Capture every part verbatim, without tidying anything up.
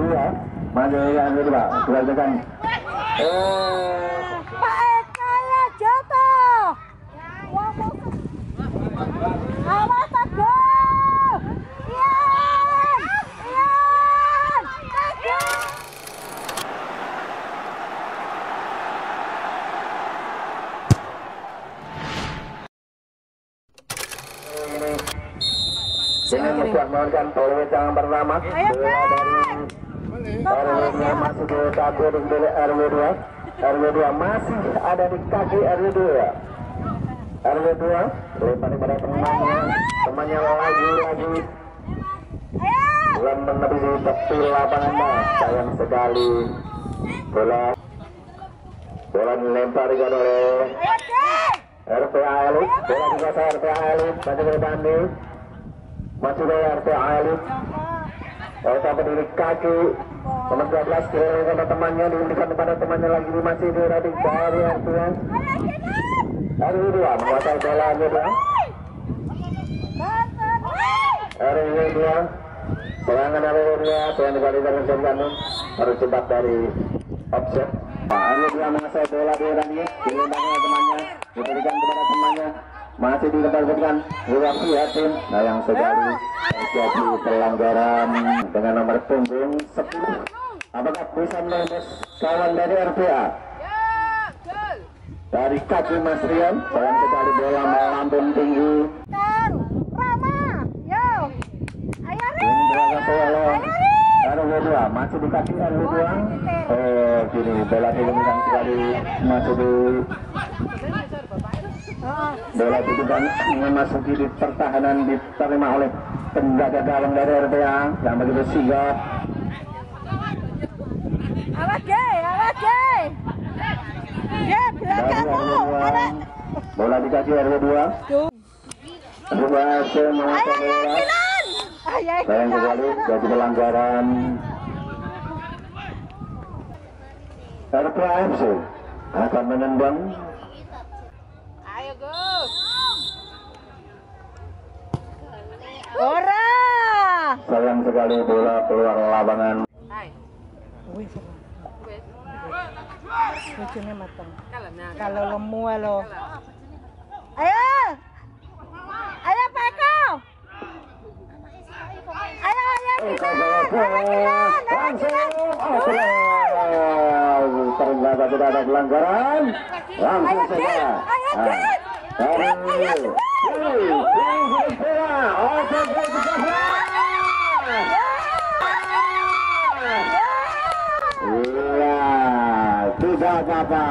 dua maju yang kedua kelanjutan eh Pak Eka ya jatuh. Awas teguh. Ian, Ian, teguh. dengan menguatkan peluit yang pertama bola dari R W dua masih di kaki dari R W dua R W dua masih ada di kaki R W dua R W dua lempar kepada temannya temannya lagi-lagi belum menepisi tepi lapangan sayang sekali bola bola dilempar oleh R P A Elit bola dikuasai R P A Elit masih ke depan nih masih dari R P A Elit oh sampai di kaki nomor dua belas kira kepada temannya diberikan kepada temannya lagi masih di rating dari R P A R W dua menguasai bola R W dua R W dua serangan R W dua yang dibalikan dengan Bandung harus cepat dari offset R W dua menguasai bola di rangi dilemparkan temannya diberikan kepada temannya masih dikembalikan luar yatim sayang sekali terjadi pelanggaran dengan nomor punggung sepuluh apakah bisa menembus kawan dari R P A dari kaki Mas Rian sayang sekali bola melambung tinggi Rama yo ayo ini bola R W dua masih di kaki R W dua oh gini bola dilemparkan sekali masih di bola itu dan memasuki di pertahanan diterima oleh penjaga gawang dari R P A yang begitu sigap. awas gay awas gay ya belakangmu ada bola di kaki R W dua berhasil menguasai bola sayang sekali jadi pelanggaran R P A F C akan menendang. Ayo Gus. Ora. Sayang sekali bola keluar lapangan. Wis. Bojone mateng. Kalau lemu lo. Ayo. Ayo Pak Eko. Ayo ayo ternyata tidak ada pelanggaran langsung saja tidak apa-apa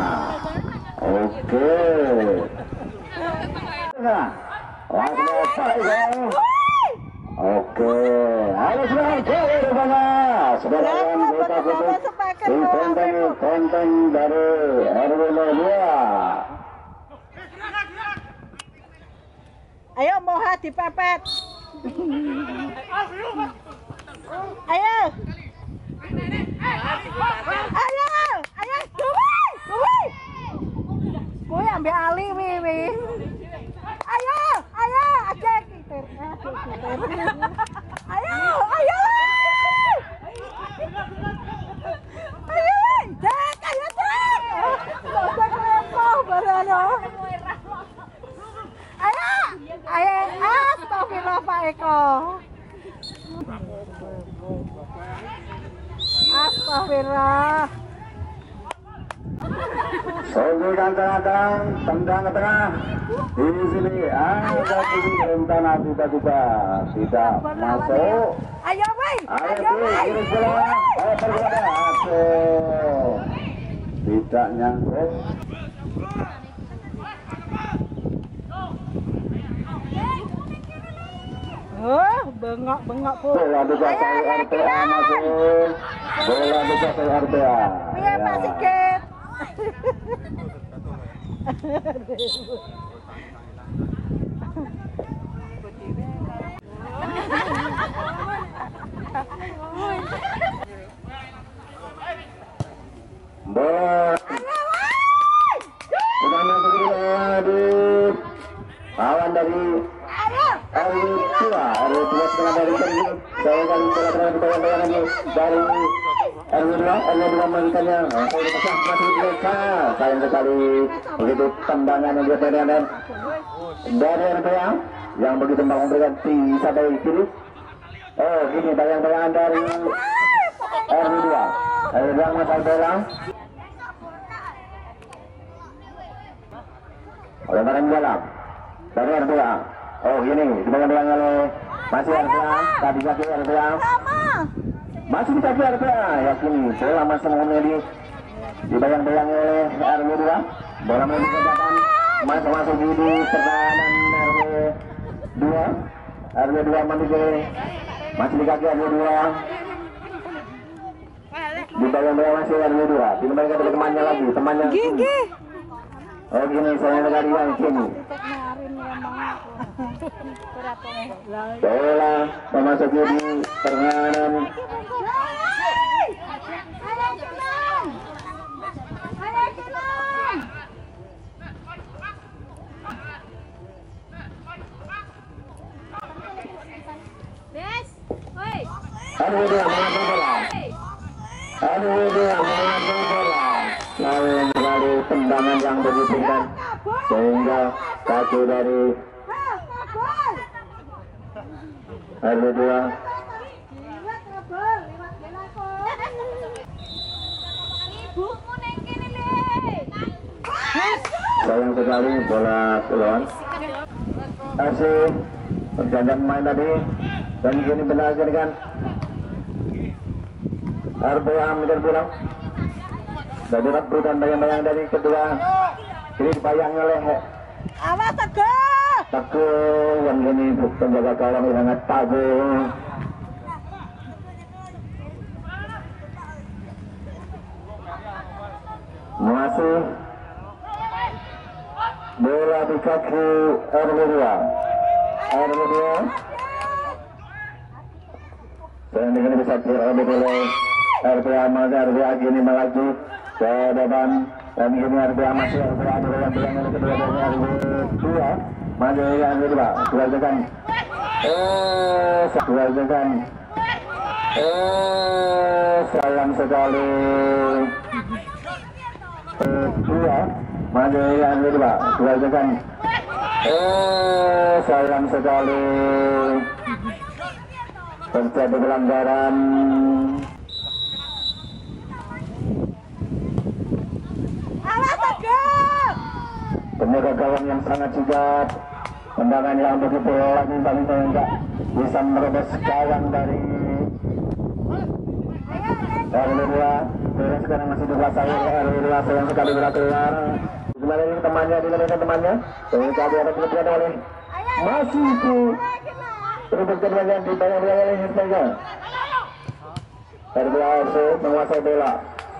oke oke ayo sudah ke mana sebenarnya kita butuh konten dari R W dua ayo moha dipepet ayo ayo ayo kuwi kuwi kuwi ambil Ali wiwi ayo ayo aja kitir ayo ayo ayo Jack ayo Jack Jack lepoh barano ayo ayo astagfirullah Pak Eko astagfirullah Songgokan tengah-tengah, tendang ke tengah. Di sini ada tujuh rencana tiba-tiba tidak masuk. Ayo woi, ayo woi, kirim bola, ayo berbola, masuk. Tidak nyangkut. Oh, bengok-bengok pun. Bola dikuasai R P A masuk. Bola dikuasai R P A. Iya Pak Sigit. Bola. Sudah masuk di lawan dari R W dua, R W dua setengah dari sini. Saya akan bola terakhir di bawah lagi. dari R W dua, R W dua memberikannya masih mereka. Sayang sekali begitu tendangan yang dia dari R P A yang begitu mau memberikan bisa dari kiri. Oh gini bayang-bayangan dari R W dua, R W dua masih bola oleh barang bola dari R P A. Oh gini dibayang-bayang oleh masih R P A, tadi kaki R P A masih di kaki R P A. Yakin bola masih mengenai di dibayang-bayang oleh R W dua. Bola mau dikejakan masuk masuk di pertahanan R W dua. R W dua mandiri masih di kaki R W dua. Dibayang-bayang masih R W dua. Dibayang ke temannya lagi, temannya. Gigi. Oh gini saya negara yang sini. Bola memasuki di pertahanan. Aduh dia mengambil bola. Aduh dia mengambil bola. Lalu kembali tendangan yang begitu kan sehingga kaki dari R W dua sayang sekali bola keluar. Asih perjalanan main tadi dan kini benar kan R P A meter pulang dan direbutkan bayang-bayang dari kedua. Ini dibayang oleh Awas Teguh. Teguh yang ini penjaga gawang yang sangat Teguh. Masih bola di kaki R W dua. R W dua saya ini bisa direbut oleh R P A. Masih R P A gini melaju ke depan dan ini R P A masih R P A yang bilang yang kedua dari R W dua masih R W dua dua jalan eh dua jalan eh sayang sekali dua masih R W dua dua jalan eh sayang sekali terjadi pelanggaran. Penjaga gawang yang sangat sigap, tendangan yang begitu lagi paling enggak bisa merobos gawang dari R W dua. Terus sekarang masih dikuasai oleh R W dua, sayang sekali bola keluar. Gimana ini temannya, dimana temannya? Sehingga dia ada kemudian oleh masih itu terus keduanya dibayang oleh Hirtega. R W A F C menguasai bola.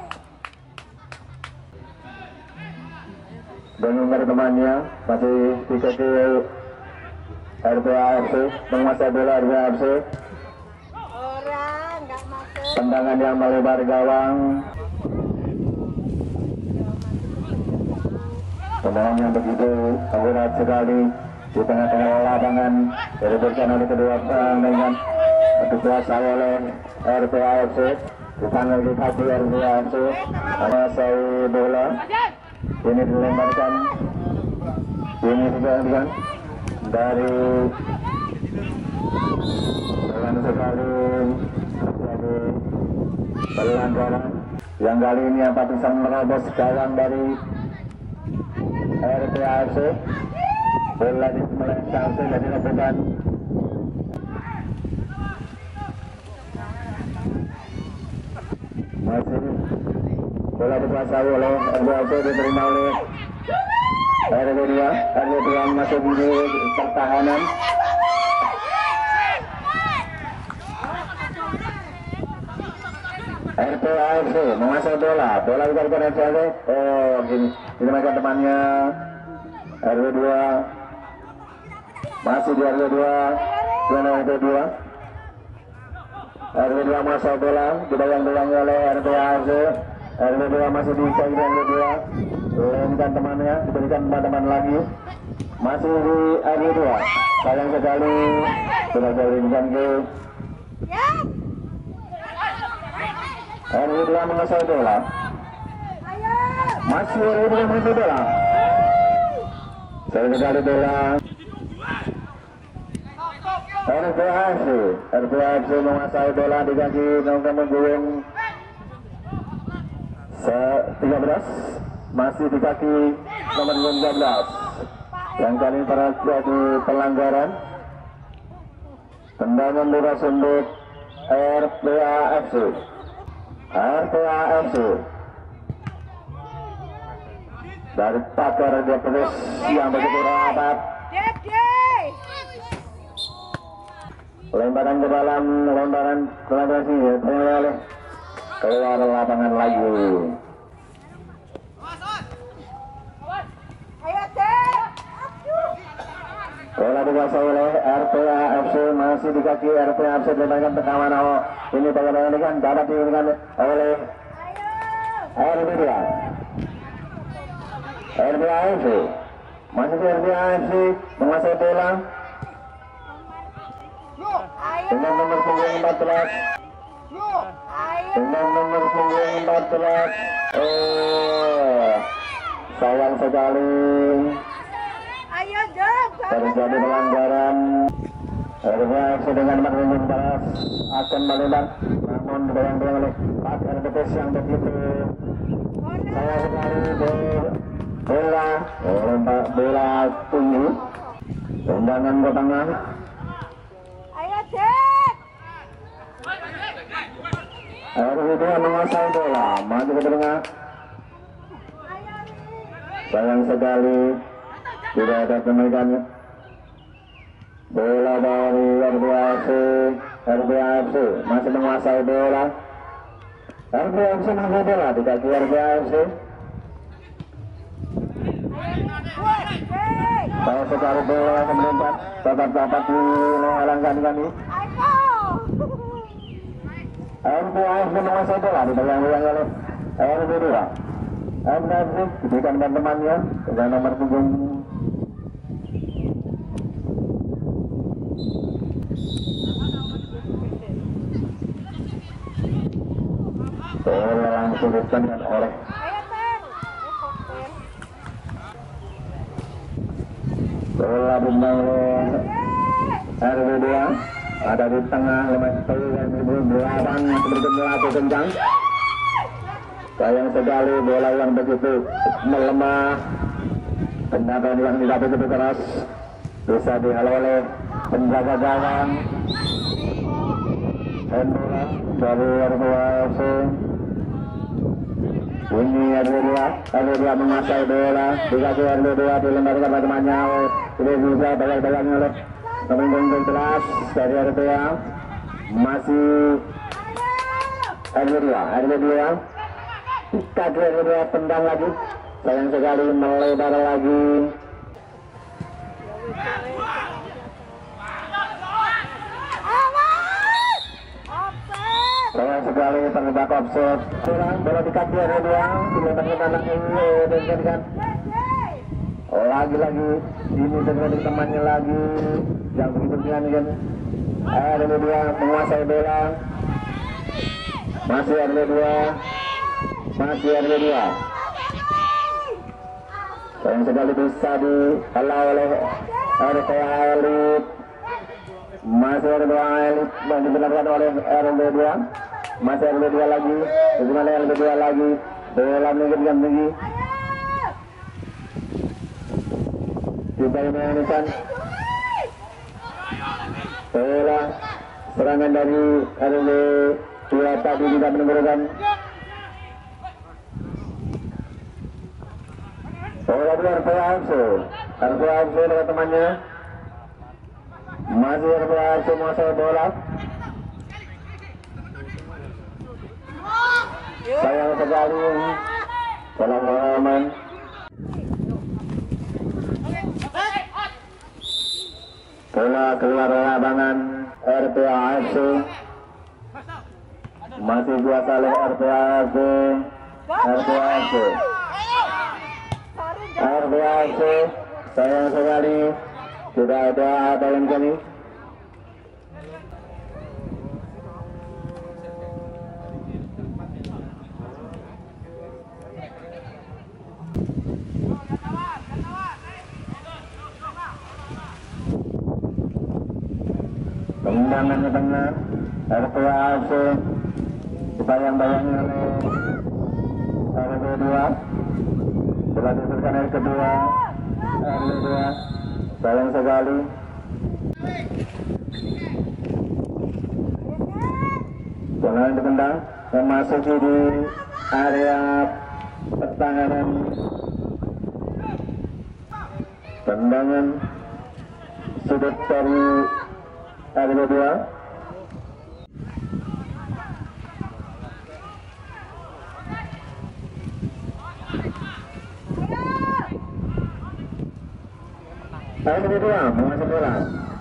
Dan nomor temannya masih di kaki R P A F C menguasai bola. R P A F C tendangan yang melebar gawang, tendangan yang begitu akurat sekali di tengah-tengah lapangan diberikan oleh kedua dengan dikuasai oleh R P A F C. Dipanggil di kaki R P A F C menguasai bola. Ini dilemparkan, ini dilemparkan dari pelan sekali terjadi pelanggaran yang kali ini apa bisa merobos gawang dari R P A F C. Bola di melengkung sudah dilakukan. Masih bola dikuasai oleh R W A F C, diterima oleh R W dua. R W dua masuk di pertahanan. R P A F C menguasai bola. Bola diberikan R P A F C. Oh, gini. Ini mereka temannya R W dua. Masih di R W dua. Bola R W dua. R W dua masuk bola, dibayang-bayangi oleh R P A F C. R W dua masih di kaki R W dua. Lempar temannya, diberikan teman-teman lagi. Masih di R W dua. Sayang sekali sudah dirinkan ke R W dua menguasai bola. Masih R W dua menguasai bola. Sayang sekali bola. R P A F C, R P A F C menguasai bola di kaki nomor punggung tiga belas, masih di kaki nomor tiga belas. Yang kali ini terjadi pelanggaran. Tendangan lurus untuk R P A F C. R P A F C dari pagar dia terus yang begitu rapat. Lemparan ke dalam, lemparan penetrasi oleh keluar lapangan lagi. Bola dikuasai oleh R P A F C, masih di kaki R P A F C dilemparkan ke kawan. Oh, ini bagaimana kan dapat diinginkan oleh R W dua. R P A F C masih di R P A F C menguasai bola dengan nomor punggung empat belas. Dengan nomor punggung empat belas. Oh, sayang sekali. Ayo jom. Terjadi pelanggaran. R P A F C dengan nomor punggung empat belas akan melempar, namun dibayang-bayang oleh pagar betis yang begitu. Sayang sekali bola, lempar bola tinggi. Tendangan ke tengah. R W dua menguasai bola, maju ke tengah. Sayang sekali tidak ada pemegangnya. Bola dari R P A F C, R P A F C masih menguasai bola. R P A F C menguasai bola di kaki R P A F C. Sayang sekali bola kemudian dapat-dapat dihalangkan kami. R P A F C menguasai bola dibayang-bayang oleh R W dua. R P A F C diberikan teman-temannya dengan nomor punggung bola langsung ditendang oleh bola dimainkan R W dua. Ada di tengah lemah yang delapan seperti melaju kencang. Sayang sekali bola yang begitu melemah. Tendangan yang tidak begitu keras bisa dihalau oleh penjaga gawang. Dan bola dari R P A F C. Ini R W dua, R W dua menguasai bola. Dikasih R W dua dilemparkan pada temannya. Ini bisa bayang-bayangnya oleh pemain kelas dari R P A. Masih R W dua, R W dua kaki R W dua tendang lagi. Sayang sekali melebar lagi. Sayang sekali terjebak offset. Kurang bola di kaki R W dua diletakkan anak ini dan lagi-lagi ini terjadi temannya lagi yang begitu dengan R W dua menguasai bola. Masih R W dua, masih R W dua. Sayang sekali bisa dihalau oleh R P A Elit. Masih R P A Elit yang dibenarkan oleh R W dua. Masih R W dua lagi, bagaimana R W dua lagi, bola meninggikan tinggi. Kita mainkan bola serangan dari R W dua tadi tidak menemukan bola dari R P A F C. R P A F C dengan temannya masih R P A F C menguasai bola. Sayang sekali bola aman. Bola keluar lapangan R P A F C. Masih kuasa oleh R P A F C. R P A F C. R P A F C. Sayang sekali tidak ada poin kami. tendangan ke tengah R P A F C dibayang-bayangi oleh R W dua. Bola diberikan yang kedua R W dua, sayang sekali. Bola yang ditendang memasuki di area pertahanan. Tendangan sudut dari R W dua. R W dua menguasai bola.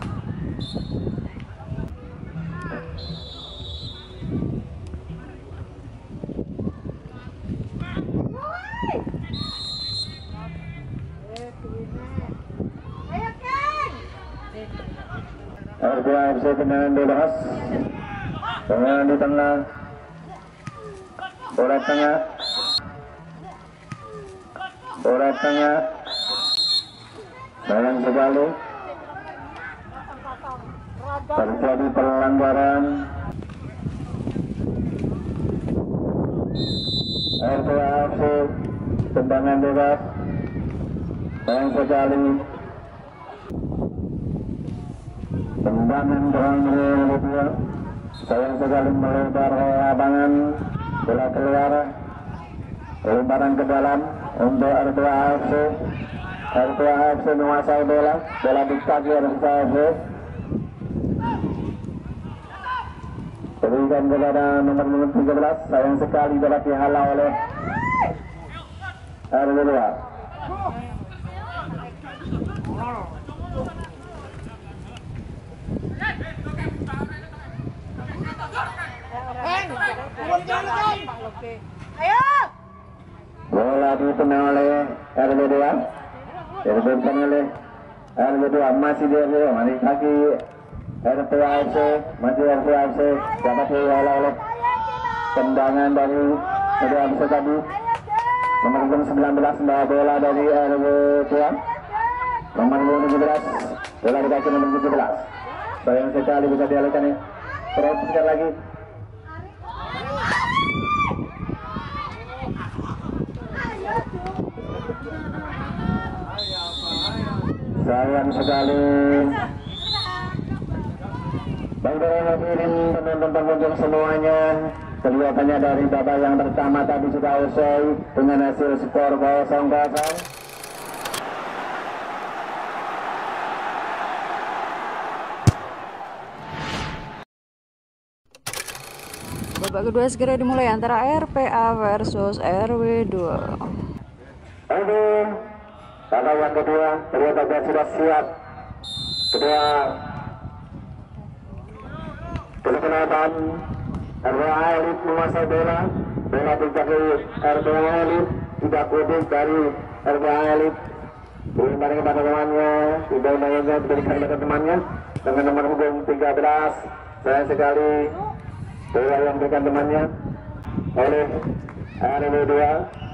R W dua F C tendangan bebas. Tendangan di tengah. Bola tengah. Bola tengah. Sayang sekali. Terjadi pelanggaran. R W dua F C tendangan bebas. Sayang sekali. Tendangan terang dari R W dua. Sayang sekali melebar lapangan. Bola keluar. Lebaran ke dalam untuk R W dua F C. R W dua F C menguasai bola. Bola di kaki R W dua F C. Berikan kepada nomor tiga belas. Sayang sekali dapat dihalau oleh R W dua. Ayo. Bola ditendang oleh R W dua. Diberikan oleh R W dua, masih di R W dua, masih kaki R W dua F C, masih R W dua F C, dapat dihalau oleh tendangan dari R W dua F C tadi. Nomor sembilan belas membawa bola dari R W dua. Nomor tujuh belas, bola di kaki nomor tujuh belas. Sayang sekali bisa dialihkan nih. Terus sekali lagi. Sayang sekali. Baik hadirin penonton pengunjung semuanya, kelihatannya dari babak yang pertama tadi sudah usai dengan hasil skor kosong kosong. Babak kedua segera dimulai antara R P A versus R W dua. Oke, babak yang kedua ternyata sudah siap. Kedua Kelihatan R W A Elit menguasai bola. Bola dijatuhi R W A Elit, tidak kudik dari R W A Elit. Diberikan kepada temannya, diberikan diberikan kepada temannya dengan nomor punggung tiga belas. Sayang sekali bola yang diberikan temannya oleh R W dua.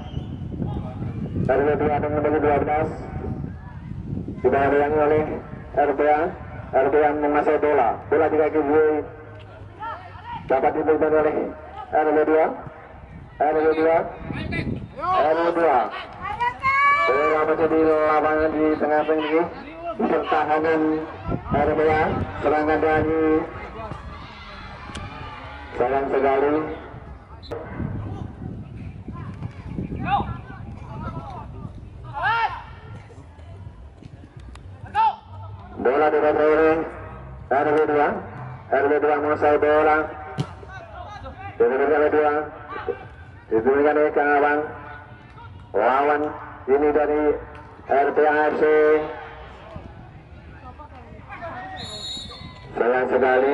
R W dua dengan nomor dua belas tidak dilayani oleh R W A. R W A menguasai bola. Bola di kaki dapat diberikan oleh R W dua. R W dua. R W dua. Bola menjadi lapangan di tengah tinggi. Pertahanan R W A. Serangan dari sayang sekali. Bola diberikan oleh R W dua. R W dua menguasai bola. Diberikan oleh dua. Diberikan oleh Kang Abang. Lawan ini dari R P A F C. Sayang sekali.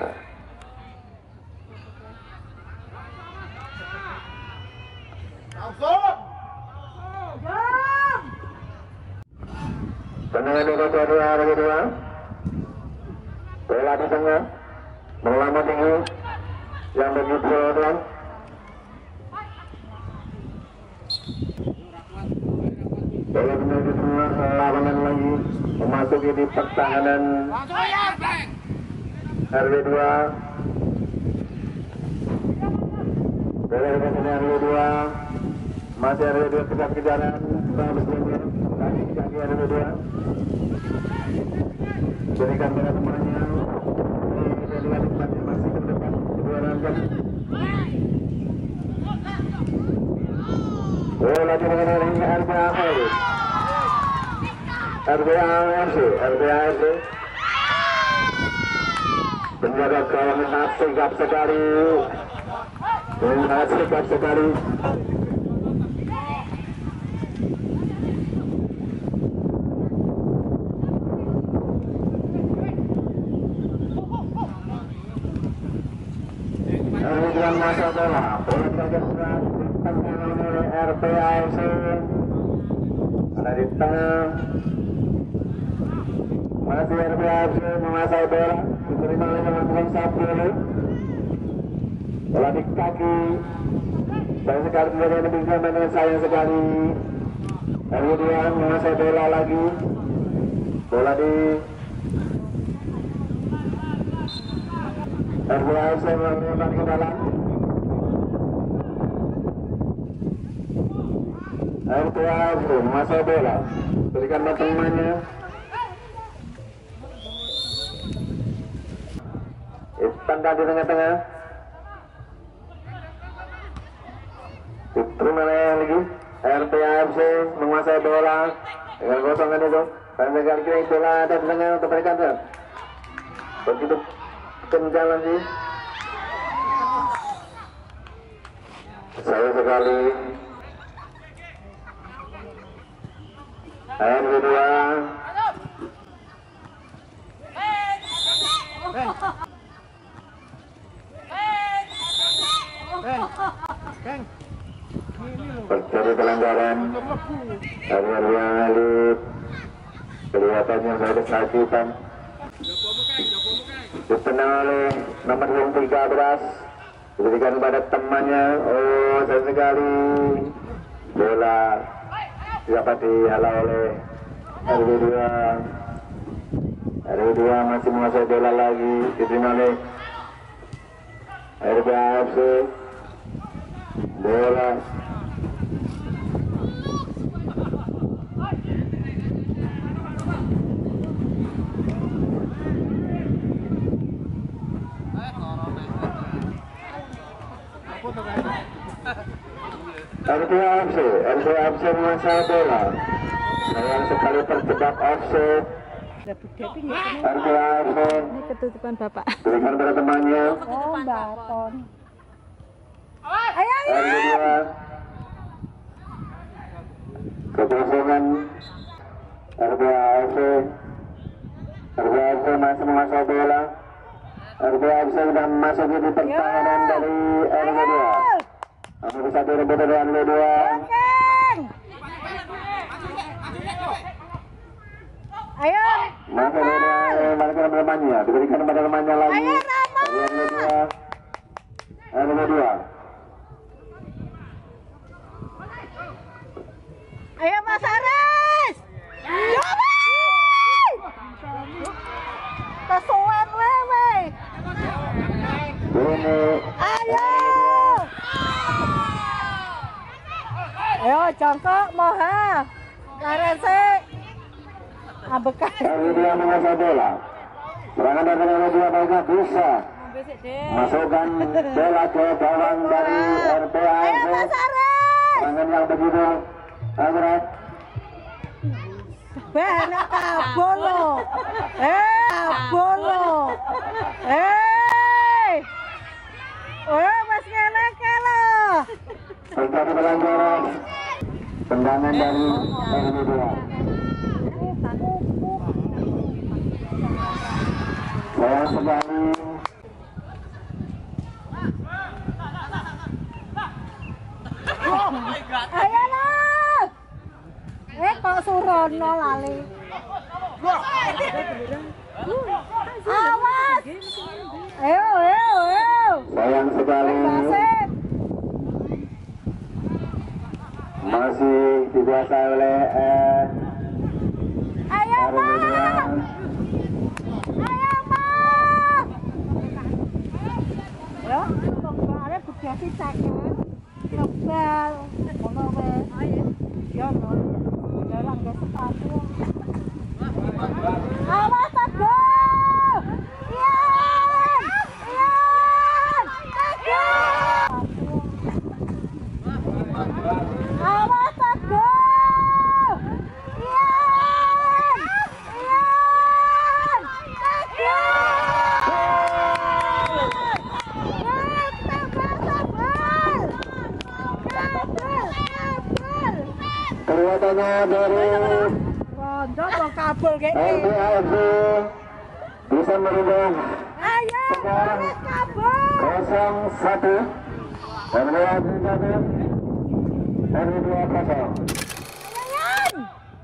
Tendangan diberikan dari R W dua. Bola di tengah. Melama tinggi. Yang begitu pelan. Bola menuju tengah, lawangan lagi memasuki di pertahanan R W dua. Bola dikasih R W dua. Masih R W dua kejar-kejaran. Setelah berjumpa kaki-kaki R W dua. Berikan pada temannya. Ini dengan tempatnya masih ke depan. Kedua rangkap. Bola dimenangkan oleh R B A R B A F C R B A F C. Penjaga gawang sangat sigap sekali. Sangat sigap sekali. Kemudian masa bola, bola tergerak ditangani oleh R B A F C. Ada di tengah. Masih R B A F C menguasai bola, diterima oleh teman-teman Sabri. Bola di kaki. Sayang sekali menjadi demikian dengan sayang sekali. Kemudian menguasai bola lagi. Bola di R B A F C melempar ke dalam. R B A F C menguasai bola. Berikan temannya. Tanda di tengah-tengah. Diterima lagi. R B A F C menguasai bola dengan kosongan itu. Sampai kali ini bola ada di tengah untuk mereka. Begitu kencang lagi. Sayang sekali. R W dua. Terjadi pelanggaran. R W Elit kelihatannya ada kesakitan. Ditenang oleh nomor tiga belas. Diberikan kepada temannya. Oh, sayang sekali. Bola dapat dihalau oleh R W dua. R W dua masih menguasai bola lagi. Diterima oleh R B A F C. Bola R B A F C, R B A F C menguasai bola. Sayang sekali terjebak offset. R B A F C Ini ketutupan bapak. berikan pada temannya. Oh, baton. R W dua kekosongan. R B A F C R B A F C masih menguasai bola. R B A F C sudah masuk di pertahanan dari R W dua. Nomor satu rebut dari R W dua. Ayo. Maka dia balikan kepada temannya, diberikan kepada temannya lagi. Ayo, Rama. R W dua. R W dua. Ayo Mas Aris. Coba. Kesuwen wewe. Ini Ayo. Ayo congkok moha. Karese. Abekan. R W dua menguasai bola. Serangan dari R W dua mereka bisa masukkan bola ke gawang dari R B A F C. Ayo Mas Aris. Serangan yang begitu akurat. Bener kabolo. Eh, kabolo. Eh. Oh, Mas ngene ke lo. Terjadi pelanggaran. Tendangan dari R W dua. Sayang sekali. Ayo lah. Eh kok surono lali. Awas. Ayo, ayo, ayo. Sayang sekali. Wasit. Masih dikuasai oleh eh, Ayo, R W dua. Mas. Ayo, Mas. Ya, lombane budhe sisakan. Lebal, ngono wis. Ya, no. Jarang ke sepatu. Awas Teguh. Ian! Ian! Teguh! Awas Teguh. Ian! Ian! Kelihatannya dari Rondo mau kabel kayak L B A F C bisa merubah ayo, harus kabel. kosong satu dan melanjutkan R W dua kosong. Ayan.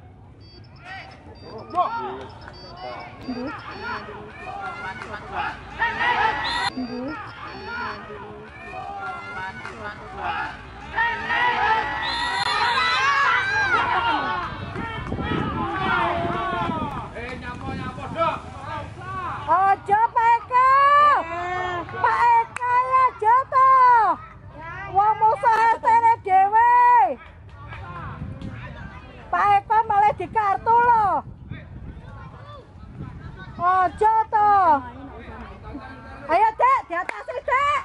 Ojo Pak Eko. Pak Eko ya jatuh. Wong musuh tene dhewe. Pak Eko malah di kartu loh. Ojo toh. Ayo Dek, di atas Dek.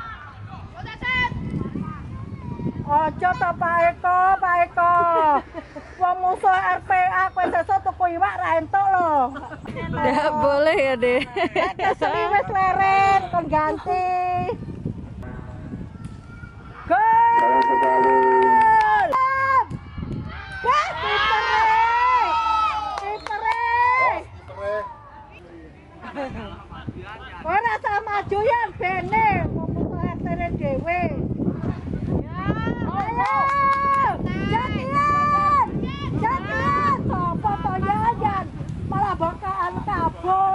Ojo toh Pak Eko, Pak Eko. Wong musuh R P A kowe sesuk tuku iwak ra entuk loh. Nggak boleh ya deh. Kesini wis leren, kon ganti. Gol! Sayang sekali. Wah, kipernya! Kipernya! Ora sama maju ya bene, musuh R T R dhewe. Ayo! Jatian! Jatian! Sopo to Yayan? Malah bongkaan kabul.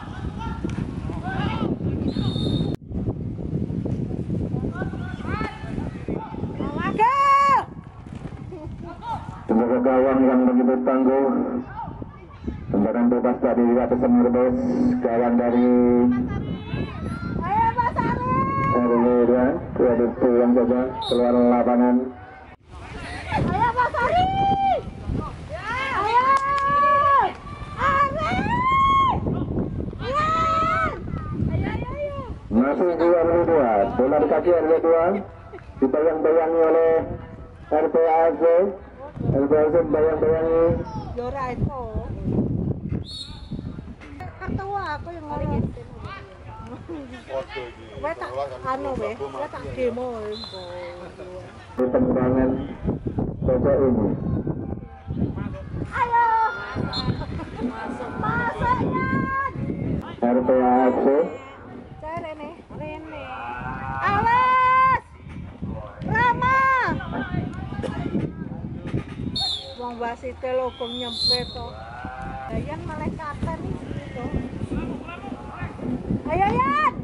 Semoga gawang yang begitu tangguh. Tendangan bebas dari atas Merbes, gawang dari Ayo Mas Ari! R W dua, dua pulang saja keluar lapangan. Ayo Mas Ari! Ayo! Ari! Ian! Ayo ayo ayo! Masih di R W dua, bola di kaki R W dua, dibayang-bayangi oleh R P A F C. R P A F C bayang-bayangi. Yo ora itu. Ketua aku yang ngomong. Wes tak anu wes, wes tak demo. Di tendangan pojok ini. Ayo! Masuk Yan! R P A F C Saya Rene. Rene. Awas! Rama! Wong wasite logo nyempret to. Yan malah kata nih gitu. Ayo Yan!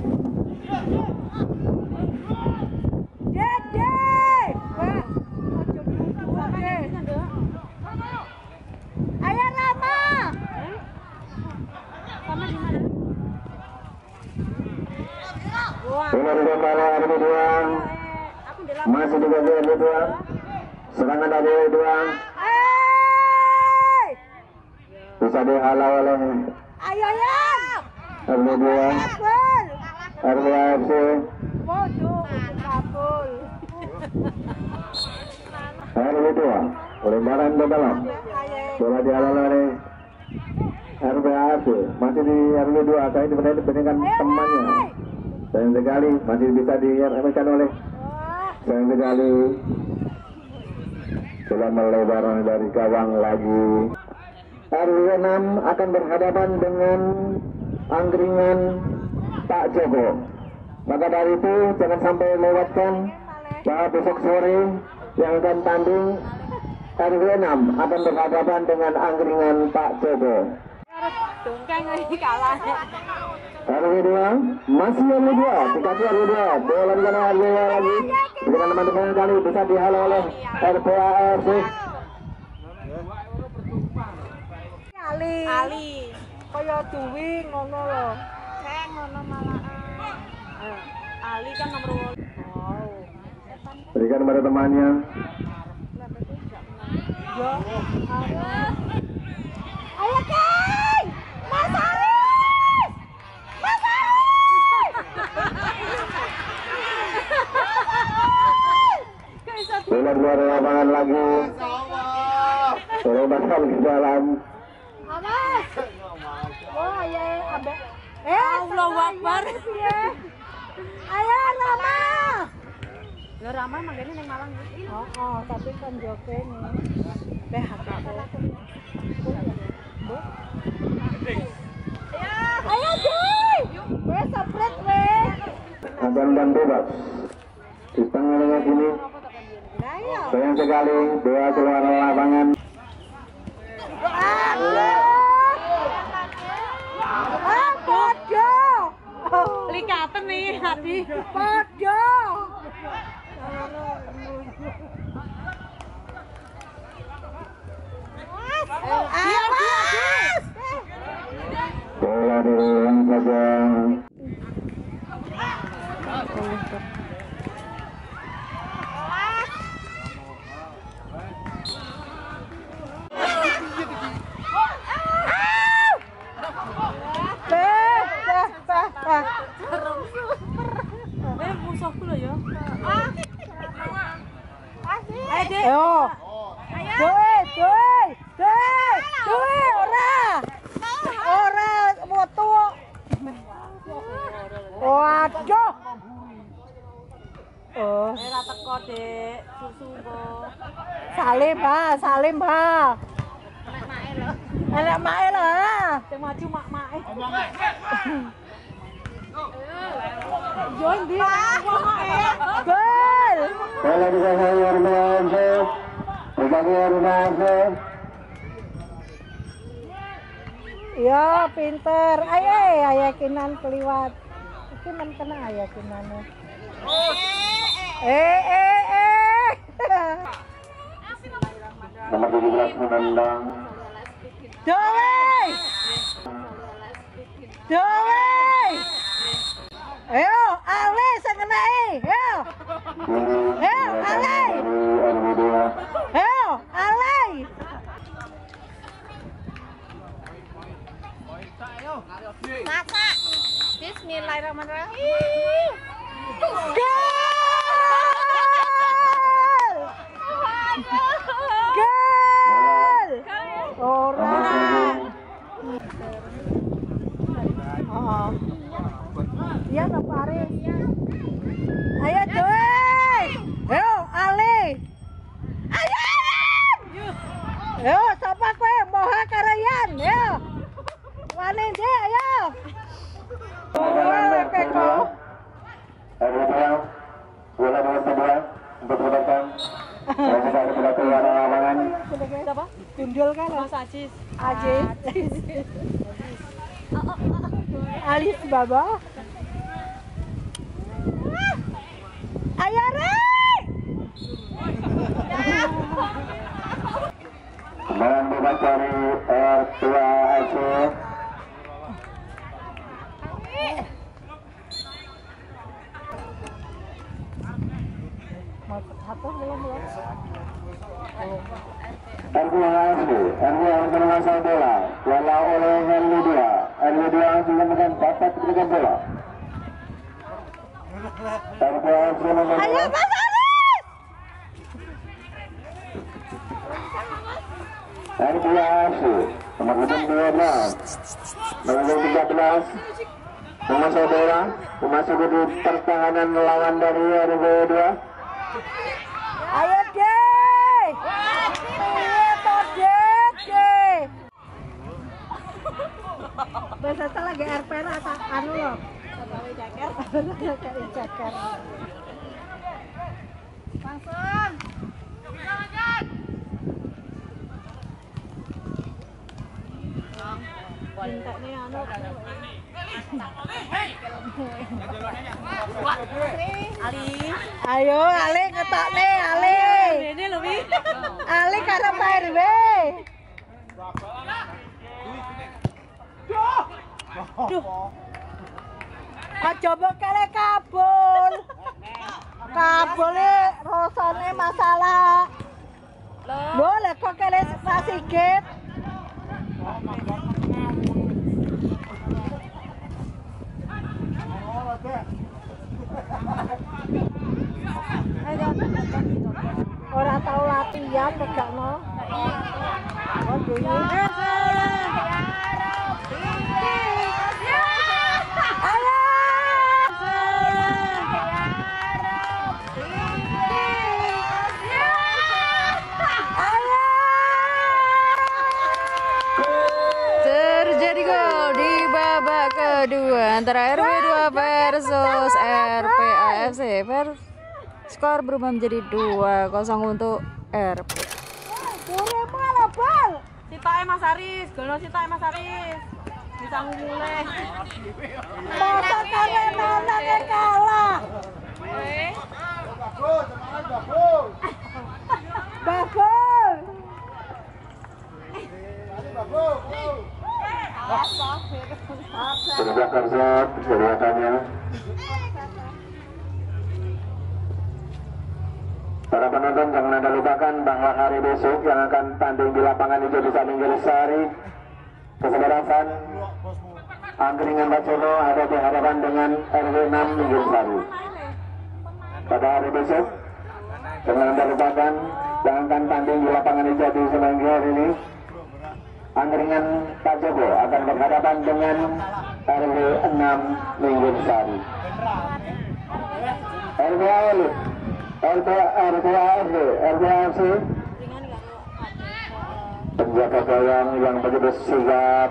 Dede! Wah, ojo duduk wae. Ayo Rama! Sama di mana? bola di kepala R W dua, masih di kaki R W dua, serangan dari R W dua Hei! bisa dihalau oleh Ayo Yan! R W dua, Kabul! R W A F C. Waduh, kabul. R W dua, lemparan ke dalam, bola dihalau oleh R W A F C, masih di R W dua, kali ini dibandingkan temannya. Sayang sekali, masih bisa diremehkan oleh Wah, sayang sekali. Bola melebar dari gawang lagi. R W enam akan berhadapan dengan angkringan Pak Joko. Maka dari itu jangan sampai lewatkan bahwa besok sore yang akan tanding R W enam akan berhadapan dengan angkringan Pak Joko. dongkeng ini kalah. R W dua, masih R W dua, dikasih R W dua, bola di sana R W dua lagi, dengan teman-teman kali bisa dihalau oleh R P A F C. Ali. Ali. Kaya duwi ngono lho. Kayak ngono malah. Ali kan nomor wow. Berikan kepada temannya. Yo, ayo Kay, Mas Aris, Mas Aris. Bola keluar dari lapangan lagi. Bola basal ke dalam. Amas. Wah, ya ambek. Eh, Allahu Akbar. Ayo Rama. Lah Rama manggane ning Malang. Oh, oh, tapi kan joke nih. P H K. Ayo, Joy. Wes sapret wes. Umpan bebas. Di tengah-tengah sini. Sayang sekali, bola keluar dari lapangan. Ah, podo. Likaten nih hati. Podo. Awas. Bola diulang saja. Eh, musuhku loh ya. Ayo. Doi, doi, doi, doi, ora. Ora moto. Waduh. Oh. Ora teko, Dik. Susu kok. Salim, Ha, salim, Ha. Enak mae lho. Sing maju mak-make. Yo ndi? Gol. Bola bisa sayur masuk. Sayur masuk. Ya, pinter. Ayo, ayakinan keliwat. Iki men kena ayakinane. Eh, eh, eh. Nomor tujuh belas menendang. Doi. Doi. Ayo, Ale sing kenake. Ayo. Ayo, Ale. Ayo, Ale. Masa. Bismillahirrahmanirrahim. Gol! Gol! Orang. Oh. Iya, Bapak Aris. Ayo, Doi. Ayo, Ale. Ayo, ayo, sapa kowe? Moha Karayan. Ayo. Wani Dek, ayo. Oh, keko. Ayo, bola nomor sebelas untuk berdatang. Bola tidak bisa keluar dari lapangan. Siapa? Gundul kan? Mas Ajis. Ajis. Alis Baba. Ayo, Rey. Tendangan bebas dari R dua A C. Satu belum belum. R dua A C, R dua harus menguasai bola. Bola oleh R dua. R dua sudah menekan dapat berikan bola. R dua harus menguasai bola. Ayo, Mas Aris. R dua A C, nomor dua belas, nomor tiga belas, menguasai bola, memasuki di pertahanan lawan dari R dua. Ayo, Dek. Iya, toh, Dek, Dek. Biasa lagi R P atau anu loh. Gawe jaker. Gawe jaker. Langsung. Minta nih anu. Ali. Ayo, Ali ngetok nih, Ali. Ini lho, Wi. Ali karo Pak R W. Duh. coba kale kabul. Kabule rasane masalah. Lho, lek kok kale sasigit. Ora tau latihan tegakno. Oh, dulu. Terjadi gol di babak kedua antara R W dua versus R P A F C. Skor berubah menjadi dua kosong untuk R P A. Dure malah bal. Sitae Mas Aris, golno sitae Mas Aris. Bisa mulai. Masa kalian nontonnya kalah. Eh, Bagol. Sudah tersot kelihatannya. Para penonton jangan anda lupakan bahwa hari besok yang akan tanding di lapangan hijau di samping Sari Kesebarasan Angkringan Bacono ada di hadapan dengan R W enam Sari. Pada hari besok jangan anda lupakan yang akan tanding di lapangan hijau di Semanggi ini Angkringan Pak Joko akan berhadapan dengan R W enam Sari. R W A Elit R P A R P A F C R P A F C penjaga gawang yang begitu sigap.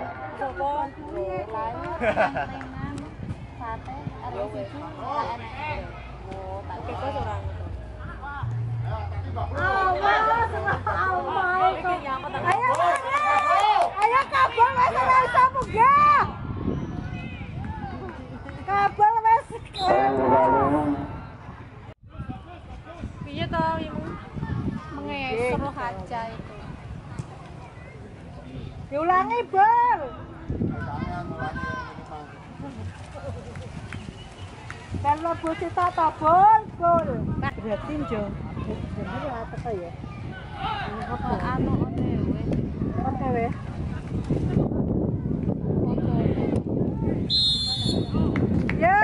Ayo, ayo kabel wes ora iso munggah. Kabel wes. piye to ibu? Mengesro aja itu. Diulangi, Bal. Kan lebu sita tabol, gol. Berarti jo. Bener apa ya? Apa Anu otewe. otewe? Ya.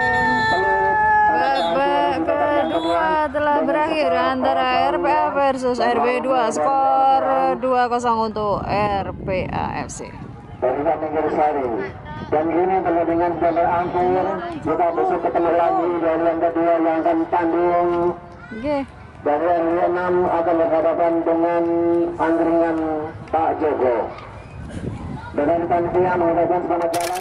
Babak kedua telah berakhir antara R P A versus R W dua, skor dua kosong untuk R P A F C. Dari Samping Sari. Dan ini pertandingan sudah berakhir. Kita besok ketemu lagi dari yang kedua yang akan tanding. Oke. Dari R W enam akan berhadapan dengan Angkringan Pak Joko. Dengan panitia mengucapkan selamat jalan.